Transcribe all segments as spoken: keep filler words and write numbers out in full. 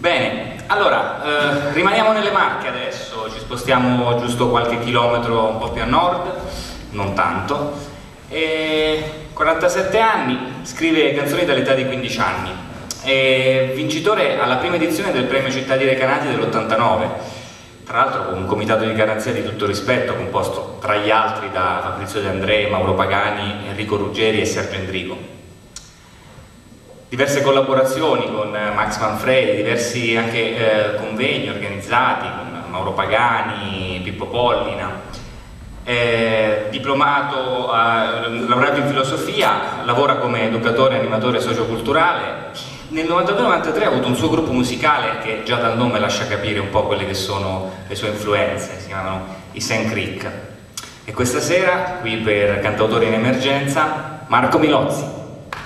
Bene, allora, eh, rimaniamo nelle Marche adesso, ci spostiamo giusto qualche chilometro un po' più a nord, non tanto. E quarantasette anni, scrive canzoni dall'età di quindici anni, è vincitore alla prima edizione del Premio Città di Recanati dell'ottantanove, tra l'altro con un comitato di garanzia di tutto rispetto composto tra gli altri da Fabrizio De André, Mauro Pagani, Enrico Ruggeri e Sergio Endrigo. Diverse collaborazioni con Max Manfredi, diversi anche eh, convegni organizzati con Mauro Pagani, Pippo Pollina. Eh, diplomato, eh, laureato in filosofia, lavora come educatore e animatore socioculturale. Nel novantadue novantatré ha avuto un suo gruppo musicale che già dal nome lascia capire un po' quelle che sono le sue influenze, si chiamano i Sand Creek. E questa sera, qui per Cantautori in Emergenza, Marco Milozzi.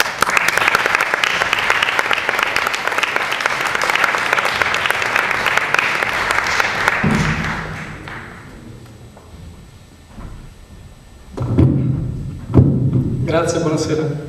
Grazie, buonasera.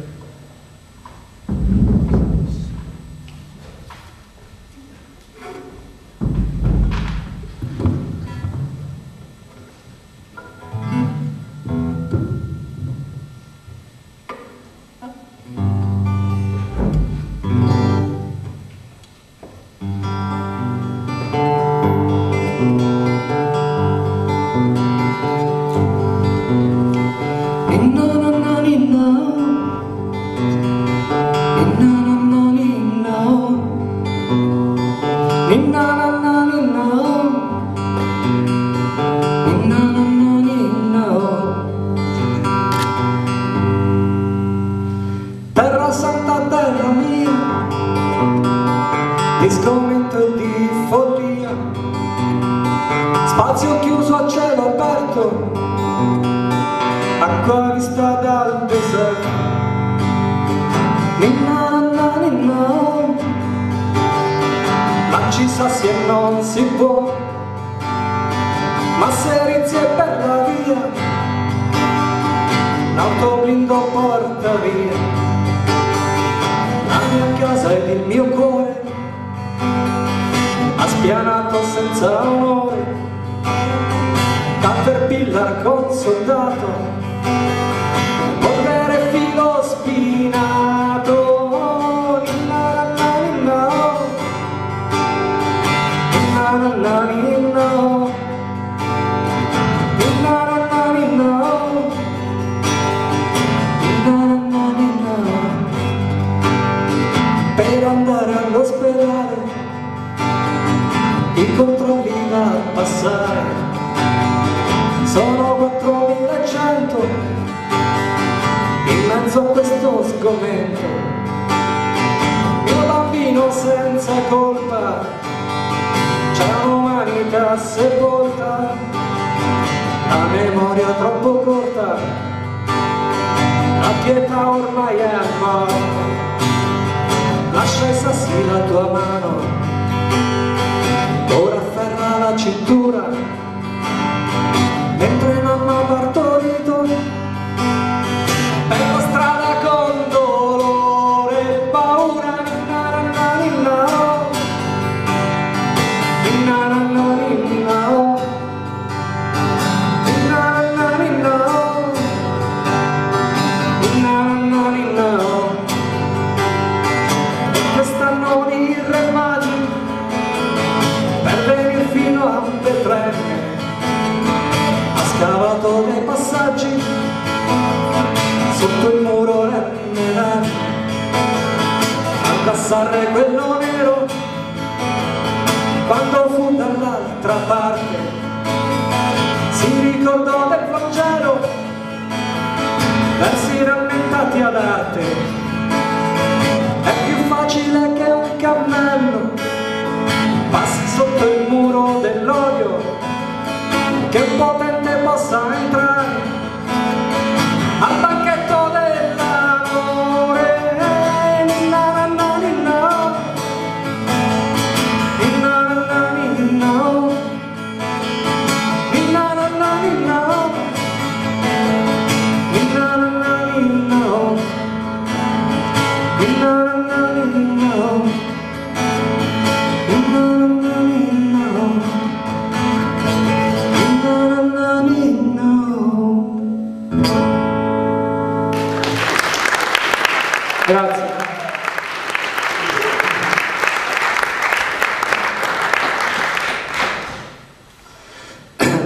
No, no, no, no.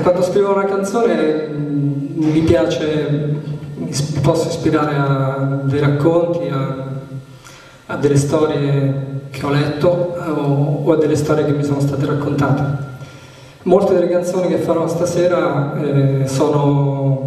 quando scrivo una canzone mi piace, mi posso ispirare a dei racconti, a, a delle storie che ho letto o, o a delle storie che mi sono state raccontate. Molte delle canzoni che farò stasera eh, sono,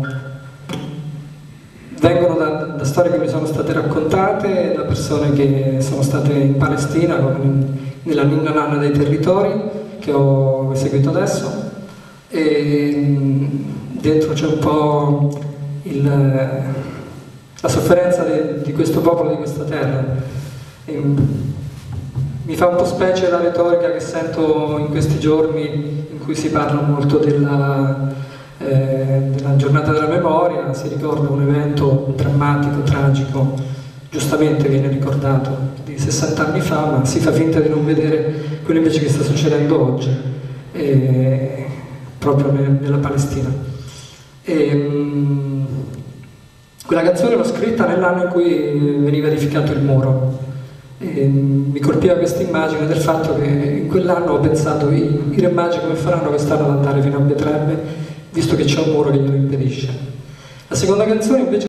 vengono da, da storie che mi sono state raccontate, da persone che sono state in Palestina, come nella Ninna Nanna dei Territori, che ho eseguito adesso, e dentro c'è un po' il, la sofferenza de, di questo popolo, di questa terra. E mi fa un po' specie la retorica che sento in questi giorni in cui si parla molto della, eh, della giornata della memoria, si ricorda un evento drammatico, tragico, giustamente viene ricordato, di sessanta anni fa, ma si fa finta di non vedere quello invece che sta succedendo oggi, eh, proprio nella Palestina. E, mh, quella canzone l'ho scritta nell'anno in cui veniva edificato il muro. E mi colpiva questa immagine del fatto che in quell'anno ho pensato i, i re magi come faranno quest'anno ad andare fino a Betlemme, visto che c'è un muro che glielo impedisce. La seconda canzone invece